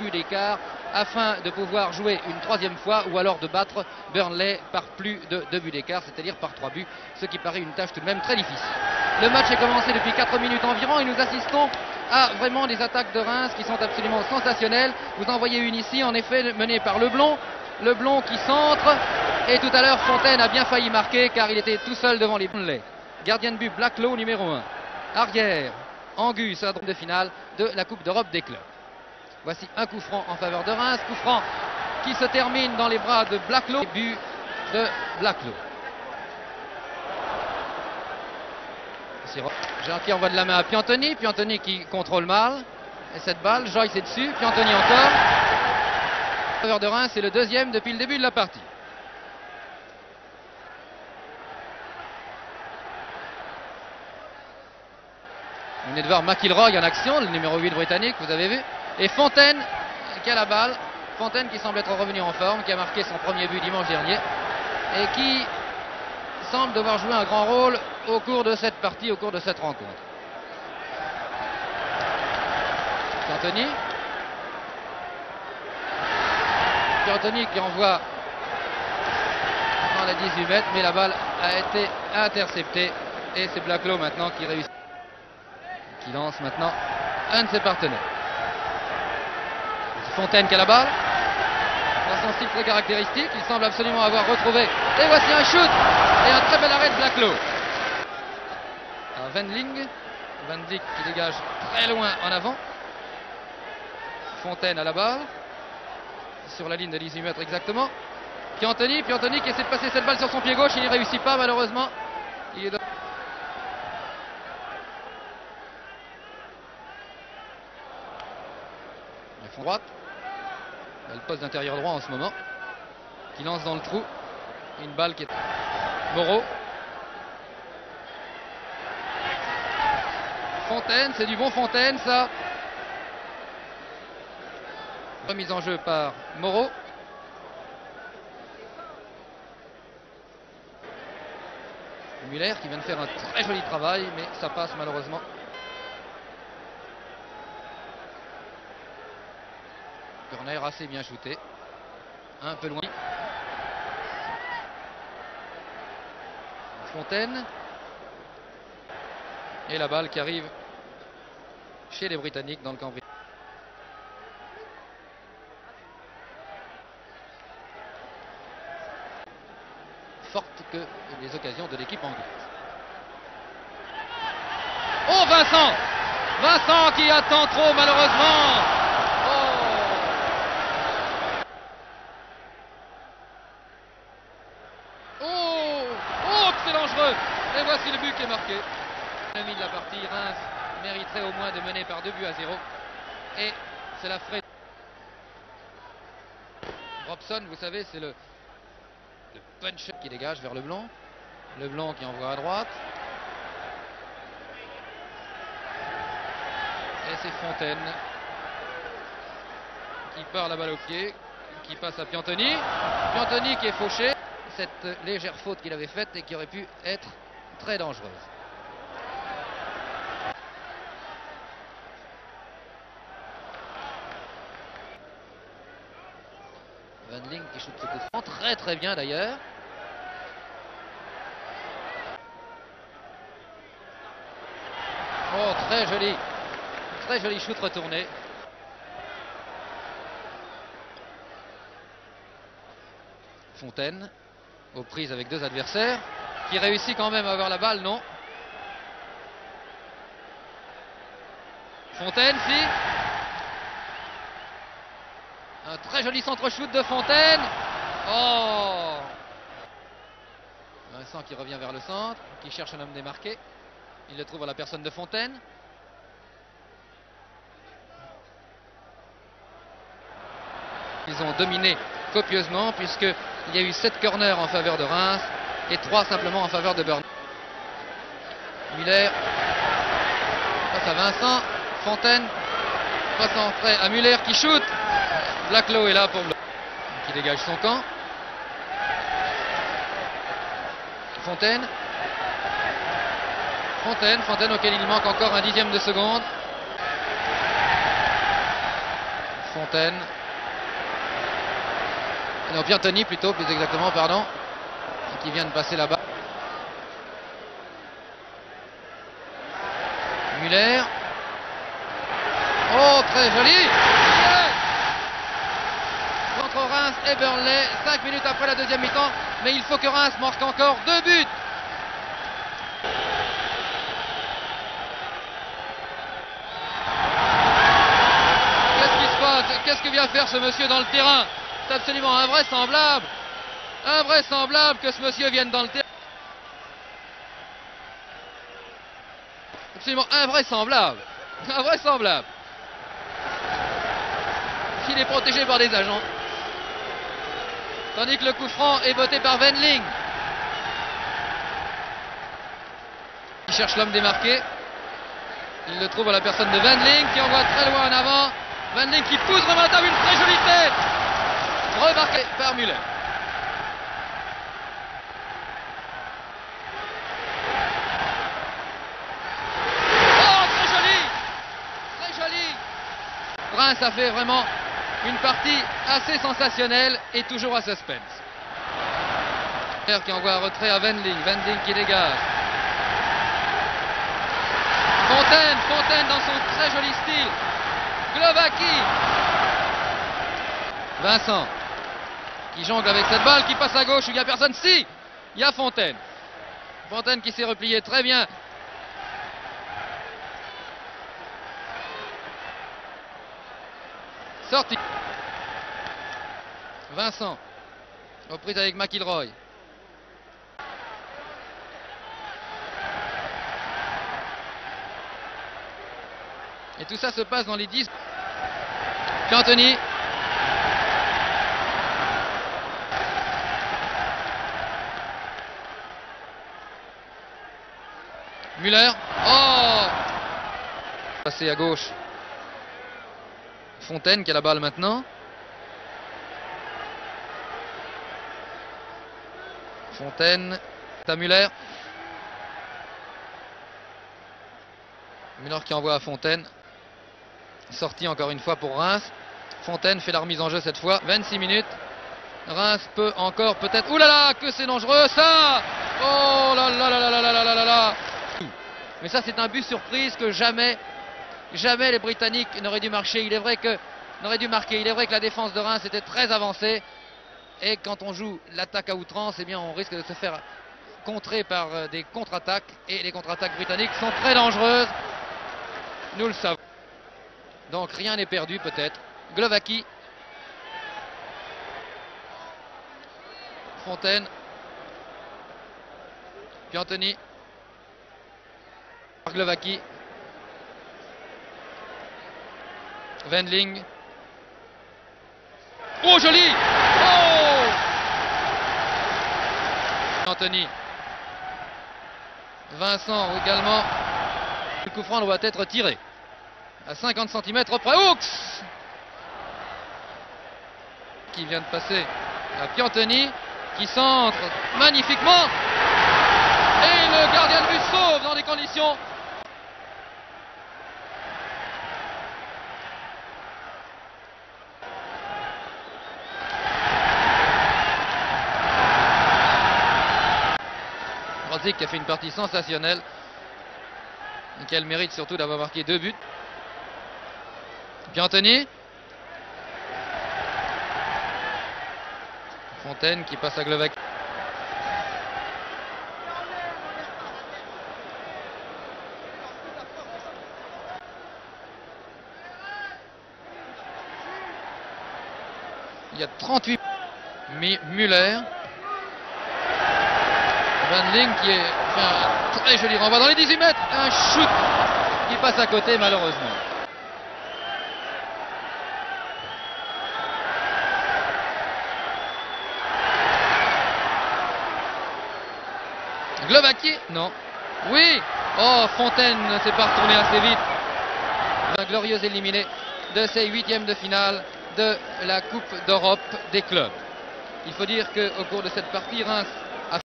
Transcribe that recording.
buts d'écart afin de pouvoir jouer une troisième fois ou alors de battre Burnley par plus de 2 buts d'écart, c'est-à-dire par 3 buts, ce qui paraît une tâche tout de même très difficile. Le match est commencé depuis 4 minutes environ et nous assistons à vraiment des attaques de Reims qui sont absolument sensationnelles. Vous en voyez une ici, en effet menée par Leblond. Leblond qui centre, et tout à l'heure Fontaine a bien failli marquer car il était tout seul devant les Burnley. Gardien de but Blacklow numéro 1. Arrière, Angus à la de finale de la Coupe d'Europe des clubs. Voici un coup franc en faveur de Reims, coup franc qui se termine dans les bras de Blacklow. But de Blacklow. Jean qui envoie de la main à Piantoni, Piantoni qui contrôle mal. Et cette balle, Joyce est dessus, Piantoni encore. En faveur de Reims, c'est le deuxième depuis le début de la partie. Vous venez de voir McIlroy en action, le numéro 8 britannique, vous avez vu. Et Fontaine qui a la balle. Fontaine qui semble être revenu en forme, qui a marqué son premier but dimanche dernier. Et qui semble devoir jouer un grand rôle au cours de cette partie, au cours de cette rencontre. Piantoni. Piantoni qui envoie dans la 18 mètres, mais la balle a été interceptée. Et c'est Blacklow maintenant qui réussit. Qui lance maintenant un de ses partenaires. C'est Fontaine qui a la balle. Dans son style très caractéristique, il semble absolument avoir retrouvé. Et voici un shoot et un très bel arrêt de Blacklow. Wendling. Van Dijk qui dégage très loin en avant. Fontaine à la balle. Sur la ligne de 18 mètres exactement. Piantoni qui essaie de passer cette balle sur son pied gauche. Il n'y réussit pas malheureusement. Il est de... Le fond droite. Il a le poste d'intérieur droit en ce moment. Qui lance dans le trou. Une balle qui est... Moreau. Fontaine, c'est du bon Fontaine ça. Remise en jeu par Moreau. Muller qui vient de faire un très joli travail, mais ça passe malheureusement. Corner assez bien shooté. Un peu loin. Fontaine. Et la balle qui arrive chez les Britanniques dans le camp britannique. Forte que les occasions de l'équipe anglaise. Oh Vincent! Vincent qui attend trop malheureusement. Oh que c'est dangereux. Et voici le but qui est marqué. L'ami de la partie, Reims mériterait au moins de mener par 2 buts à 0. Et c'est la fraîche. Robson, vous savez, c'est le punch qui dégage vers Leblond. Leblond qui envoie à droite. Et c'est Fontaine qui part la balle au pied, qui passe à Piantoni. Piantoni qui est fauché. Cette légère faute qu'il avait faite et qui aurait pu être très dangereuse. Wendling qui shoot ce coup franc très très bien d'ailleurs. Oh très joli shoot retourné. Fontaine aux prises avec 2 adversaires, qui réussit quand même à avoir la balle, non? Fontaine, si. Un très joli centre-shoot de Fontaine. Oh! Vincent qui revient vers le centre, qui cherche un homme démarqué. Il le trouve à la personne de Fontaine. Ils ont dominé copieusement puisqu'il y a eu 7 corners en faveur de Reims et 3 simplement en faveur de Burnley. Muller face à Vincent. Fontaine passe en trait à Muller qui shoot. Blacklow est là pour qui dégage son camp. Fontaine auquel il manque encore un 10e de seconde. Fontaine. Non, Piantoni plutôt, plus exactement, pardon. Qui vient de passer là-bas. Müller. Oh, très joli. Yes, entre Reims et Burnley, 5 minutes après la deuxième mi-temps. Mais il faut que Reims marque encore 2 buts. Qu'est-ce qui se passe? Qu'est-ce que vient faire ce monsieur dans le terrain? C'est absolument invraisemblable. Invraisemblable que ce monsieur vienne dans le terrain. Absolument invraisemblable. Invraisemblable. Il est protégé par des agents. Tandis que le coup franc est voté par Wendling. Il cherche l'homme démarqué. Il le trouve à la personne de Wendling qui envoie très loin en avant. Wendling qui pousse remarquable, une très jolie tête. Remarqué par Müller. Reims a fait vraiment une partie assez sensationnelle et toujours à suspense. Qui envoie un retrait à Wendling, Wendling qui dégage. Fontaine dans son très joli style. Glovaki. Vincent qui jongle avec cette balle qui passe à gauche où il n'y a personne. Si, il y a Fontaine. Fontaine qui s'est replié très bien. Sortie. Vincent. Reprise avec McIlroy. Et tout ça se passe dans les 10. Piantoni. Müller. Oh! Passé à gauche. Fontaine qui a la balle maintenant. Fontaine. À Müller. Müller qui envoie à Fontaine. Sortie encore une fois pour Reims. Fontaine fait la remise en jeu cette fois. 26 minutes. Reims peut encore peut-être... Ouh là là, que c'est dangereux ça! Oh là là là là là là là là là! Mais ça c'est un but surprise que jamais les Britanniques n'auraient dû marquer. Il est vrai que la défense de Reims était très avancée. Et quand on joue l'attaque à outrance, eh bien on risque de se faire contrer par des contre-attaques. Et les contre-attaques britanniques sont très dangereuses. Nous le savons. Donc rien n'est perdu peut-être. Glovaki. Fontaine. Piantoni. Glovaki. Wendling. Oh joli! Oh! Anthony. Vincent également. Le coup franc doit être tiré. À 50 cm près. Hooks! Qui vient de passer à Piantoni. Qui centre magnifiquement. Et le gardien de but sauve dans des conditions. Brozic qui a fait une partie sensationnelle et qui a le mérite surtout d'avoir marqué 2 buts. Piantoni. Fontaine qui passe à Glovaki. Il y a 38. Müller. Wendling qui fait un très joli renvoi dans les 18 mètres. Un shoot qui passe à côté malheureusement. Glovaki? Non. Oui. Oh, Fontaine ne s'est pas retourné assez vite. Un glorieux éliminé de ces 8e de finale de la Coupe d'Europe des clubs. Il faut dire qu'au cours de cette partie, Reims